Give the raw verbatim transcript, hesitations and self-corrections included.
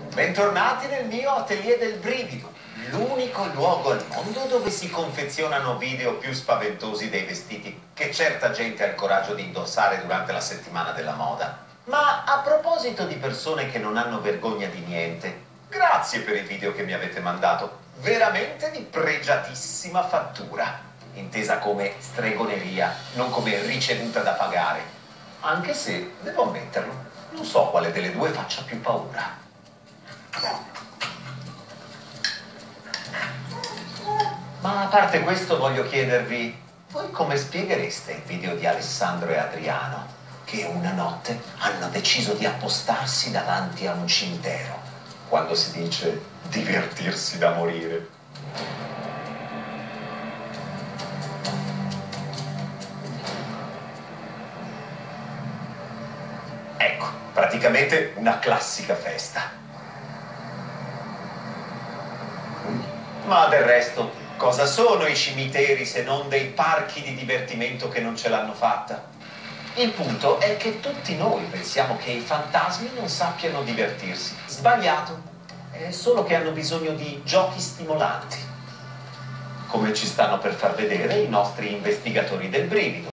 Bentornati nel mio atelier del brivido, l'unico luogo al mondo dove si confezionano video più spaventosi dei vestiti che certa gente ha il coraggio di indossare durante la settimana della moda. Ma a proposito di persone che non hanno vergogna di niente, grazie per i video che mi avete mandato, veramente di pregiatissima fattura, intesa come stregoneria, non come ricevuta da pagare. Anche se, devo ammetterlo, non so quale delle due faccia più paura. Ma a parte questo voglio chiedervi, voi come spieghereste il video di Alessandro e Adriano che una notte hanno deciso di appostarsi davanti a un cimitero, quando si dice divertirsi da morire? Ecco, praticamente una classica festa. Ma del resto, cosa sono i cimiteri se non dei parchi di divertimento che non ce l'hanno fatta? Il punto è che tutti noi pensiamo che i fantasmi non sappiano divertirsi. Sbagliato. È solo che hanno bisogno di giochi stimolanti, come ci stanno per far vedere i nostri investigatori del brivido.